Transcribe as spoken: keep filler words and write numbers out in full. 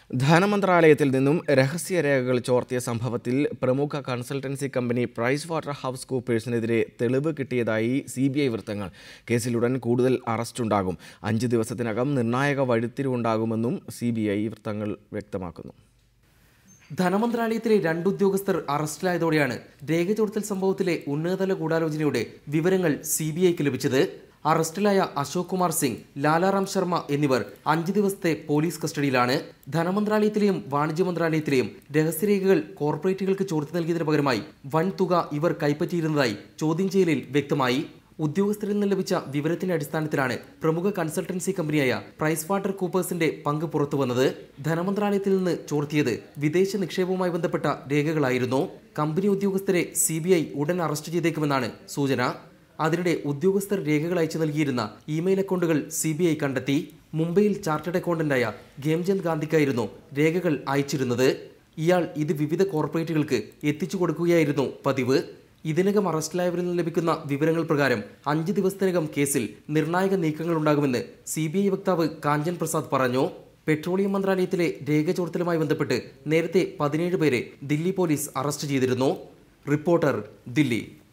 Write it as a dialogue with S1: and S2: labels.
S1: ധനമന്ത്രാലയത്തിൽ നിന്നും രഹസ്യരേഖകൾ ചോർത്തിയ സംഭവത്തിൽ പ്രമുഖ consultancy company Pricewaterhouse കൂപ്പേഴ്സിനെതിരെ തെളിവ് കിട്ടിയതായി സി ബി ഐ വൃത്തങ്ങൾ. കേസിലുടൻ കൂടുതൽ അറസ്റ്റുണ്ടാകും. അഞ്ച് ദിവസത്തിനകം നിർണായക വഴിത്തിരിവുണ്ടാകുമെന്നും സി ബി ഐ വൃത്തങ്ങൾ വ്യക്തമാക്കുന്നു.
S2: ധനമന്ത്രാലയത്തിലെ രണ്ട് ഉദ്യോഗസ്ഥർ അറസ്റ്റിലായതോടെയാണ് രേഖ ചോർത്തൽ സംഭവത്തിലെ ഉന്നതതല ഗൂഢാലോചനയുടെ വിവരങ്ങൾ സി ബി ഐക്ക് ലഭിച്ചത്. അറസ്റ്റിലായ അശോക് കുമാർ സിംഗ്, ലാലാറാം ശർമ്മ എന്നിവർ അഞ്ച് ദിവസത്തെ പോലീസ് കസ്റ്റഡിയിലാണ്. ധനമന്ത്രാലയത്തിലെയും വാണിജ്യ മന്ത്രാലയത്തിലെയും രഹസ്യരേഖകൾ കോർപ്പറേറ്റുകൾക്ക് ചോർത്തി നൽകിയതിനു പകരമായി വൻ തുക ഇവർ കൈപ്പറ്റിയിരുന്നതായി ചോദ്യം ചെയ്യലിൽ വ്യക്തമായി. ഉദ്യോഗസ്ഥരിൽ നിന്ന് ലഭിച്ച വിവരത്തിന്റെ അടിസ്ഥാനത്തിലാണ് പ്രമുഖ കൺസൾട്ടൻസി കമ്പനിയായ പ്രൈസ് വാട്ടർ കൂപ്പേഴ്സിന്റെ പങ്ക് പുറത്തുവന്നത്. ധനമന്ത്രാലയത്തിൽ നിന്ന് ചോർത്തിയത് വിദേശ നിക്ഷേപവുമായി ബന്ധപ്പെട്ട രേഖകളായിരുന്നു. കമ്പനി ഉദ്യോഗസ്ഥരെ സി ബി ഐ ഉടൻ അറസ്റ്റ് ചെയ്തേക്കുമെന്നാണ് സൂചന. അതിനിടെ ഉദ്യോഗസ്ഥർ രേഖകൾ അയച്ചു നൽകിയിരുന്ന ഇമെയിൽ അക്കൗണ്ടുകൾ സി ബി ഐ കണ്ടെത്തി. മുംബൈയിൽ ചാർട്ടേഡ് അക്കൗണ്ടന്റായ ഖേംചന്ദ് ഗാന്ധിക്കായിരുന്നു രേഖകൾ അയച്ചിരുന്നത്. ഇയാൾ ഇത് വിവിധ കോർപ്പറേറ്റുകൾക്ക് എത്തിച്ചു കൊടുക്കുകയായിരുന്നു പതിവ്. ഇതിനകം അറസ്റ്റിലായവരിൽ നിന്ന് ലഭിക്കുന്ന വിവരങ്ങൾ പ്രകാരം അഞ്ച് ദിവസത്തിനകം കേസിൽ നിർണായക നീക്കങ്ങൾ ഉണ്ടാകുമെന്ന് സി ബി ഐ വക്താവ് കാഞ്ചൻ പ്രസാദ് പറഞ്ഞു. പെട്രോളിയം മന്ത്രാലയത്തിലെ രേഖ ചോർത്തലുമായി ബന്ധപ്പെട്ട് നേരത്തെ പതിനേഴ് പേരെ ദില്ലി പോലീസ് അറസ്റ്റ് ചെയ്തിരുന്നു. റിപ്പോർട്ടർ, ദില്ലി.